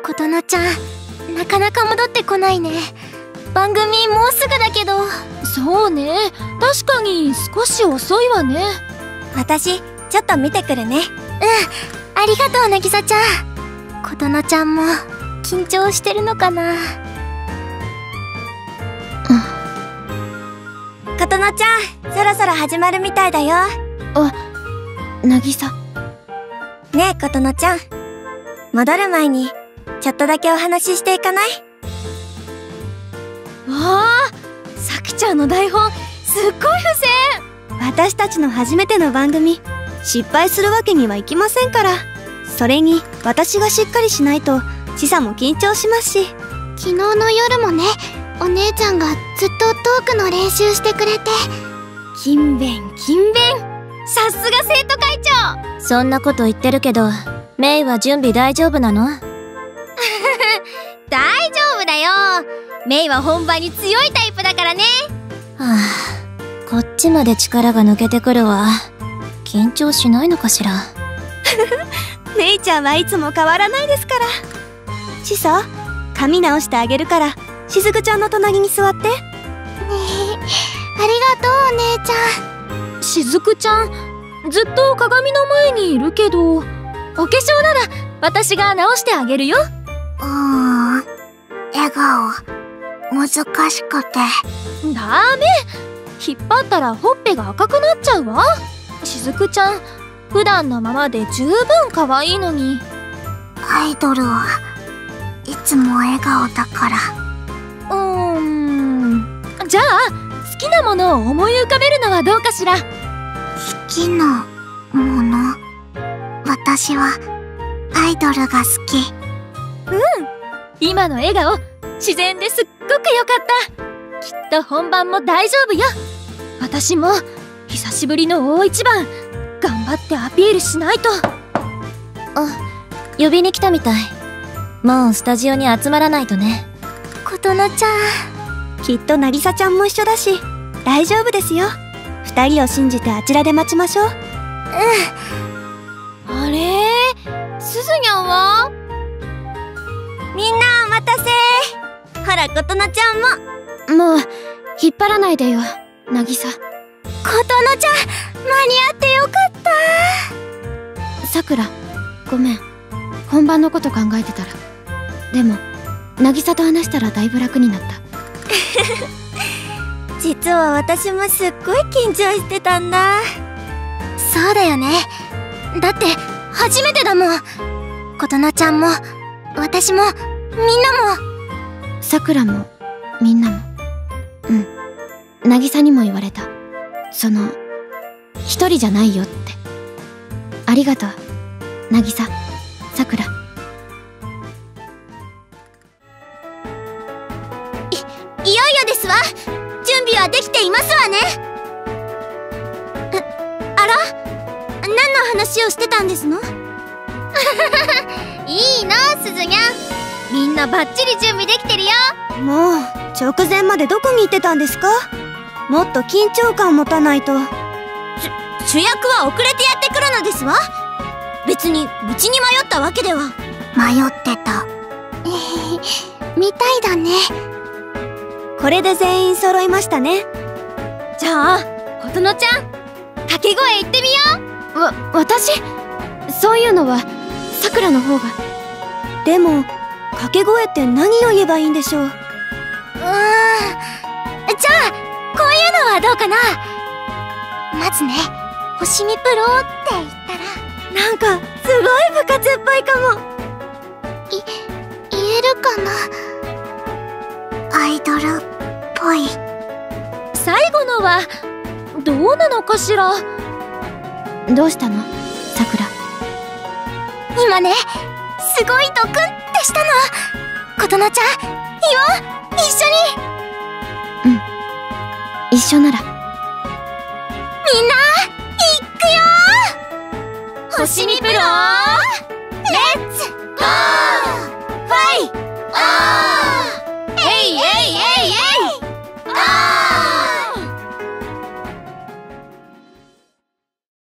琴乃ちゃん、なかなか戻ってこないね。番組もうすぐだけど。 そうね、確かに少し遅いわね。 私ちょっと見てくるね。 ありがとう渚ちゃん。琴乃ちゃんも緊張してるのかな。 琴乃ちゃん、そろそろ始まるみたいだよ。 あ、渚。 ねえ琴乃ちゃん、戻る前にちょっとだけお話ししていかない？ わあ、さきちゃんの台本すっごい付箋。 私たちの初めての番組、失敗するわけにはいきませんから。それに私がしっかりしないとちさも緊張しますし。 昨日の夜もね、お姉ちゃんがずっとトークの練習してくれて。 勤勉勤勉、さすが生徒会長。 そんなこと言ってるけど、メイは準備大丈夫なの？ 大丈夫だよ。メイは本番に強いタイプだからね。 はあ、こっちまで力が抜けてくるわ。緊張しないのかしら。 メイちゃんはいつも変わらないですから。ちさ、髪直してあげるからしずくちゃんの隣に座って。 ありがとうお姉ちゃん。 しずくちゃん、ずっと鏡の前にいるけど、お化粧なら私が直してあげるよ。 笑顔難しくて。 ダメ、引っ張ったらほっぺが赤くなっちゃうわ。しずくちゃん、普段のままで十分可愛いのに。 アイドルはいつも笑顔だから。 じゃあ好きなものを思い浮かべるのはどうかしら。 好きなもの、私はアイドルが好き。 今の笑顔自然ですっごく良かった。きっと本番も大丈夫よ。私も久しぶりの大一番頑張ってアピールしないと。 呼びに来たみたい。もうスタジオに集まらないとね。 琴乃ちゃん、 きっと渚ちゃんも一緒だし大丈夫ですよ。二人を信じてあちらで待ちましょう。 あれ、すずにゃんは？ みんなお待たせ。ほら琴乃ちゃんも。 もう引っ張らないでよ渚。 琴乃ちゃん、間に合ってよかった。 さくら、ごめん、本番のこと考えてたら。でも渚と話したらだいぶ楽になった。 実は私もすっごい緊張してたんだ。 そうだよね。だって初めてだもん。琴乃ちゃんも私もみんなも。 さくらもみんなも。渚にも言われた。一人じゃないよって。ありがとう渚、さくら。 いよいよですわ。準備はできていますわね。あら、何の話をしてたんですの？ いいのすずにゃん、みんなバッチリ準備できてるよ。 もう直前までどこに行ってたんですか？もっと緊張感持たないと。 主役は遅れてやってくるのですわ。別に道に迷ったわけでは。迷ってた。みたいだね。 これで全員揃いましたね。 じゃあ琴乃ちゃん、掛け声言ってみよう。私？そういうのはさくらの方が。 でも掛け声って何を言えばいいんでしょう。 じゃあこういうのはどうかな。まずね、星見プロって言ったら。 なんかすごい部活っぽいかも。 言えるかな。アイドルっぽい。 最後のはどうなのかしら。どうしたのさくら。 今ね、すごいドクンってしたの。琴乃ちゃん、言おう、一緒に。 一緒なら。 みんな、いっくよー。星見プロー